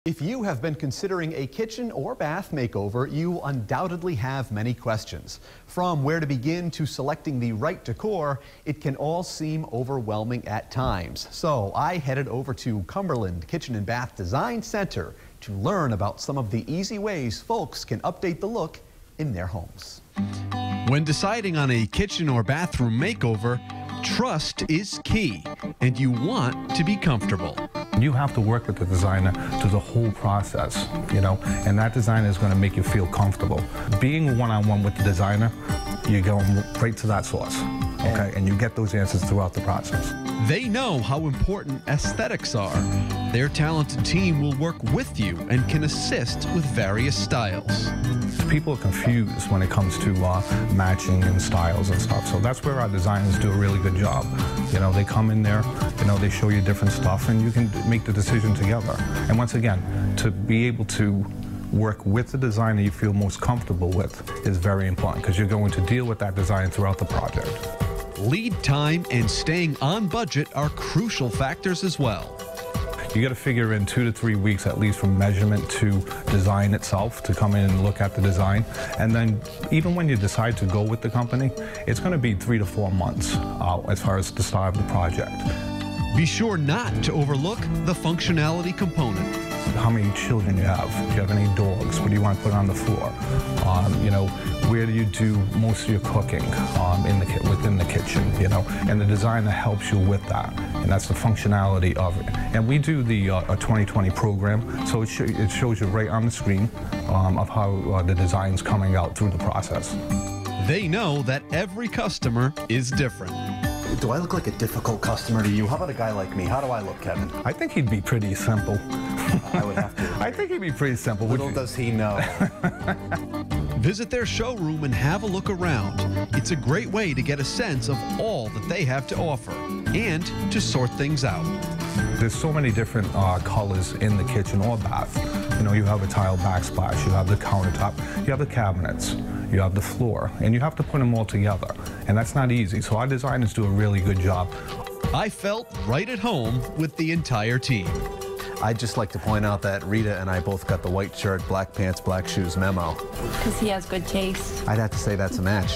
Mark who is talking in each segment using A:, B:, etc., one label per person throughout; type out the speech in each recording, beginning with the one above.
A: If you have been considering a kitchen or bath makeover, you undoubtedly have many questions. From where to begin to selecting the right decor, it can all seem overwhelming at times. So I headed over to Cumberland Kitchen and Bath Design Center to learn about some of the easy ways folks can update the look in their homes. When deciding on a kitchen or bathroom makeover, trust is key, and you want to be comfortable.
B: You have to work with the designer through the whole process, and that designer is going to make you feel comfortable. Being one-on-one with the designer, you're going right to that source, okay? And you get those answers throughout the process.
A: They know how important aesthetics are. Their talented team will work with you and can assist with various styles.
B: People are confused when it comes to matching and styles and stuff, so that's where our designers do a really good job. They come in there, they show you different stuff, and you can make the decision together. And once again, to be able to work with the designer you feel most comfortable with is very important, because you're going to deal with that design throughout the project.
A: Lead time and staying on budget are crucial factors as well.
B: You got to figure in 2 to 3 weeks at least from measurement to design itself to come in and look at the design. And then even when you decide to go with the company, it's going to be 3 to 4 months as far as the start of the project.
A: Be sure not to overlook the functionality component.
B: How many children you have? Do you have any dogs? What do you want to put on the floor? Where do you do most of your cooking within the kitchen? And the designer helps you with that, and that's the functionality of it. And we do the 2020 program, so it shows you right on the screen of how the design's coming out through the process.
A: They know that every customer is different.
C: Do I look like a difficult customer to you? How about a guy like me? How do I look, Kevin?
B: I think he'd be pretty simple.
C: I would have to agree.
B: I think he'd be pretty simple.
C: Little does he know.
A: Visit their showroom and have a look around. It's a great way to get a sense of all that they have to offer and to sort things out.
B: There's so many different colors in the kitchen or bath. You have a tile backsplash, you have the countertop, you have the cabinets, you have the floor, and you have to put them all together. And that's not easy, so our designers do a really good job.
A: I felt right at home with the entire team.
C: I'd just like to point out that Rita and I both got the white shirt, black pants, black shoes memo.
D: Because he has good taste.
C: I'd have to say that's a match.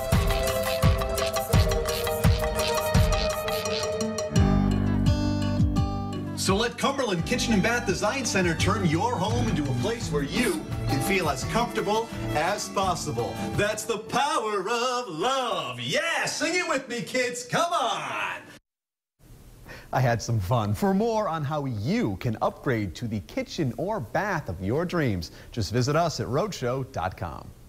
A: So let Cumberland Kitchen and Bath Design Center turn your home into a place where you can feel as comfortable as possible. That's the power of love. Yeah, sing it with me, kids. Come on. I had some fun. For more on how you can upgrade to the kitchen or bath of your dreams, just visit us at rhodeshow.com.